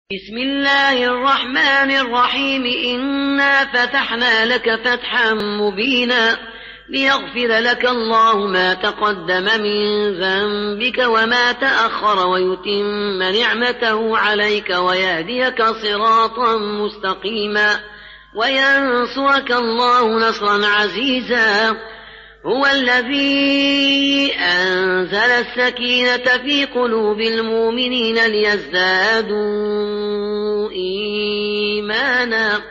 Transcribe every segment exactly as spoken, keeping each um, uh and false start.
بسم الله الرحمن الرحيم إنا فتحنا لك فتحا مبينا ليغفر لك الله ما تقدم من ذنبك وما تأخر ويتم نعمته عليك ويهديك صراطا مستقيما وينصرك الله نصرا عزيزا. هو الذي أنزل السكينة في قلوب المؤمنين ليزدادوا إيمانا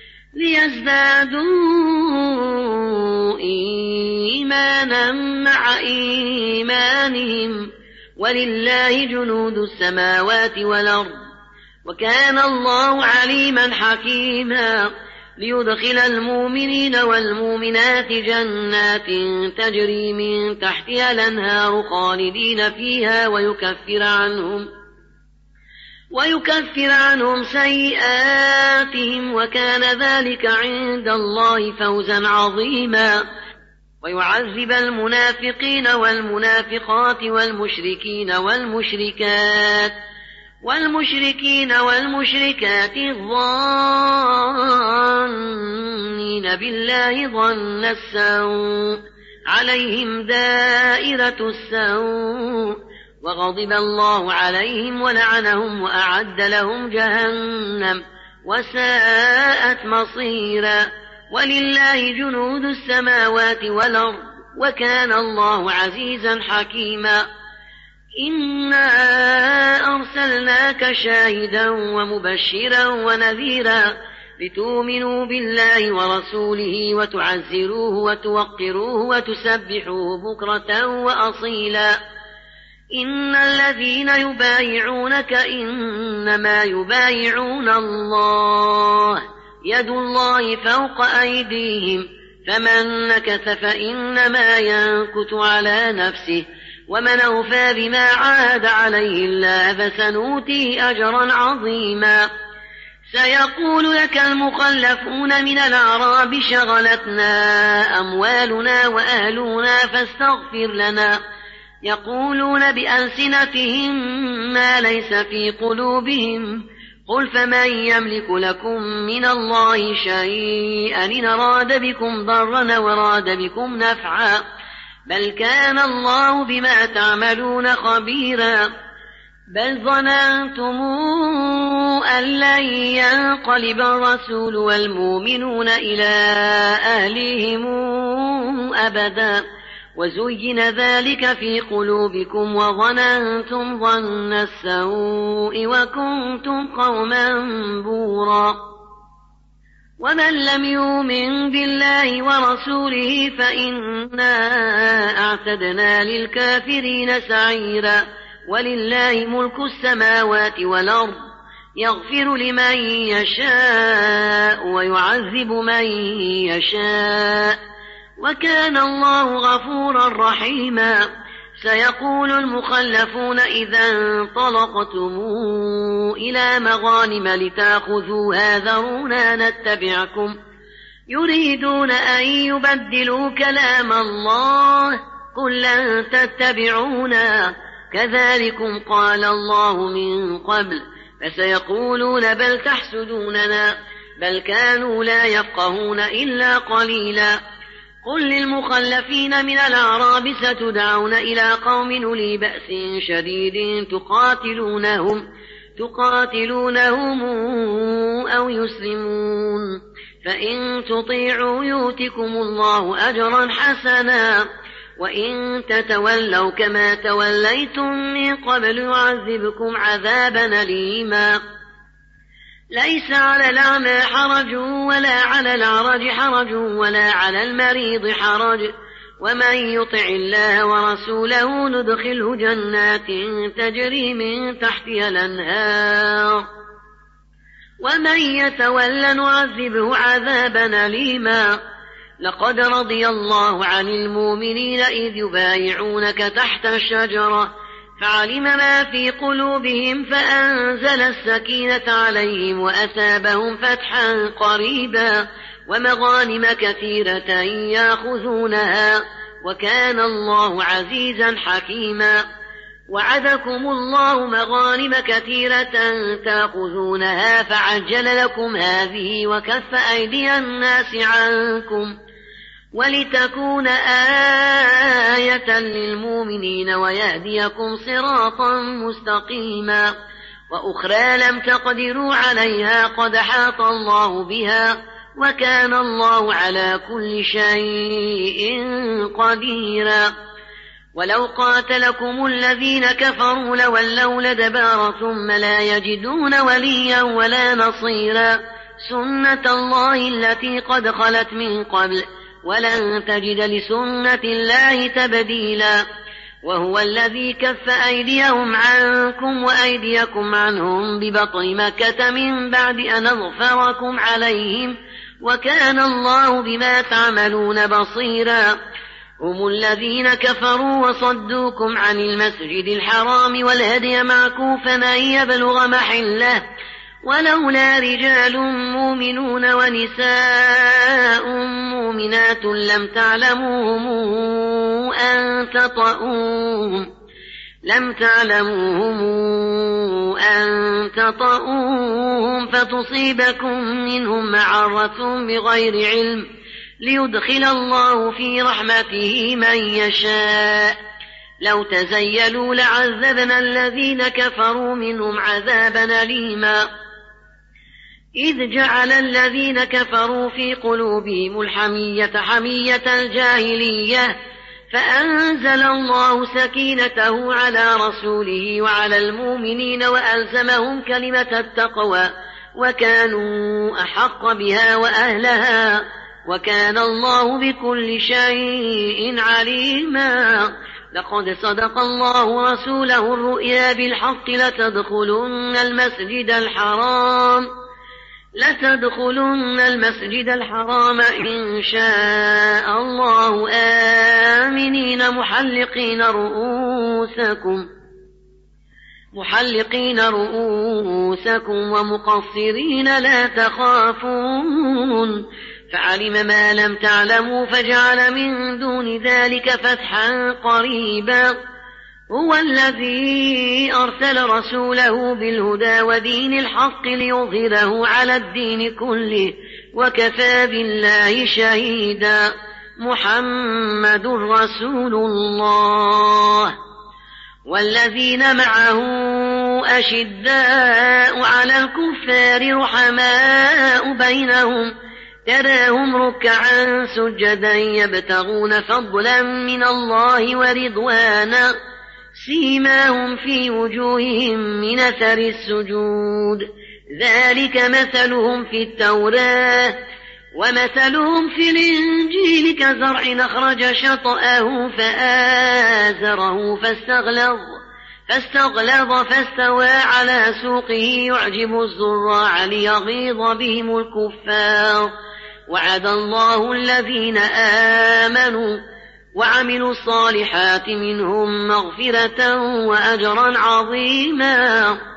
ليزدادوا إيمانا مع إيمانهم ولله جنود السماوات والأرض وكان الله عليما حكيما. ليدخل المؤمنين والمؤمنات جنات تجري من تحتها الأنهار خالدين فيها ويكفر عنهم ويكفر عنهم سيئاتهم وكان ذلك عند الله فوزا عظيما. ويعذب المنافقين والمنافقات والمشركين والمشركات والمشركين والمشركات الظانين بالله ظن السوء عليهم دائرة السوء وغضب الله عليهم ولعنهم وأعد لهم جهنم وساءت مصيرا. ولله جنود السماوات والأرض وكان الله عزيزا حكيما. إنا أرسلناك شاهدا ومبشرا ونذيرا لتؤمنوا بالله ورسوله وتعزروه وتوقروه وتسبحوه بكرة وأصيلا. إن الذين يبايعونك إنما يبايعون الله يد الله فوق أيديهم فمن نكث فإنما ينكث على نفسه ومن أوفى بما عاهد عليه الله فسنؤتيه أجرا عظيما. سيقول لك المخلفون من الأعراب شغلتنا أموالنا وأهلنا فاستغفر لنا يقولون بألسنتهم ما ليس في قلوبهم قل فمن يملك لكم من الله شيئا إن أراد بكم ضرا وراد بكم نفعا بل كان الله بما تعملون خبيرا. بل ظننتم أن لن ينقلب الرسول والمؤمنون إلى أهلهم أبدا وزين ذلك في قلوبكم وظننتم ظن السوء وكنتم قوما بورا. ومن لم يؤمن بالله ورسوله فإنا أعتدنا للكافرين سعيرا. ولله ملك السماوات والأرض يغفر لمن يشاء ويعذب من يشاء وكان الله غفورا رحيما. سيقول المخلفون إذا انطلقتم إلى مغانم لتأخذوها ذرونا نتبعكم يريدون أن يبدلوا كلام الله قل لن تتبعونا كذلكم قال الله من قبل فسيقولون بل تحسدوننا بل كانوا لا يفقهون إلا قليلا. قل للمخلفين من الأعراب ستدعون إلى قوم أولي بأس شديد تقاتلونهم تقاتلونهم أو يسلمون فإن تطيعوا يؤتكم الله أجرا حسنا وإن تتولوا كما توليتم من قبل يعذبكم عذابا أليما. ليس على الأعمى حرج ولا على الأعرج حرج ولا على المريض حرج ومن يطع الله ورسوله ندخله جنات تجري من تحتها الأنهار ومن يتول نعذبه عذابا أليما. لقد رضي الله عن المؤمنين إذ يبايعونك تحت الشجرة فعلم ما في قلوبهم فأنزل السكينة عليهم وأثابهم فتحا قريبا ومغانم كثيرة يأخذونها وكان الله عزيزا حكيما. وعدكم الله مغانم كثيرة تأخذونها فعجل لكم هذه وكف أيدي الناس عنكم ولتكون آية للمؤمنين ويهديكم صراطا مستقيما وأخرى لم تقدروا عليها قد حاط الله بها وكان الله على كل شيء قديرا ولو قاتلكم الذين كفروا لولوا الأدبار ثم لا يجدون وليا ولا نصيرا سنة الله التي قد خلت من قبل ولن تجد لسنة الله تبديلا وهو الذي كف أيديهم عنكم وأيديكم عنهم ببطن مكة من بعد أن أظفركم عليهم وكان الله بما تعملون بصيرا هم الذين كفروا وصدوكم عن المسجد الحرام والهدي معكوفا أن يبلغ محله ولولا رجال مؤمنون ونساء مؤمنات لم تعلموهم أن تطؤوهم لم تعلموهم أن تطؤوهم فتصيبكم منهم معرة بغير علم ليدخل الله في رحمته من يشاء لو تزيلوا لعذبنا الذين كفروا منهم عذابا أليما إذ جعل الذين كفروا في قلوبهم الحمية حمية الجاهلية فأنزل الله سكينته على رسوله وعلى المؤمنين وألزمهم كلمة التقوى وكانوا أحق بها وأهلها وكان الله بكل شيء عليما لقد صدق الله رسوله الرؤيا بالحق لتدخلن المسجد الحرام لتدخلن المسجد الحرام إن شاء الله آمنين محلقين رؤوسكم محلقين رؤوسكم ومقصرين لا تخافون فعلم ما لم تعلموا فجعل من دون ذلك فتحا قريبا هو الذي أرسل رسوله بالهدى ودين الحق ليظهره على الدين كله وكفى بالله شهيدا محمد رسول الله والذين معه أشداء على الكفار رحماء بينهم تراهم ركعا سجدا يبتغون فضلا من الله ورضوانا سيماهم في وجوههم من أثر السجود ذلك مثلهم في التوراة ومثلهم في الإنجيل كزرع أخرج شطأه فآزره فاستغلظ فاستغلظ فاستوى على سوقه يعجب الزراع ليغيظ بهم الكفار وعد الله الذين آمنوا وعملوا الصالحات منهم مغفرة وأجرا عظيما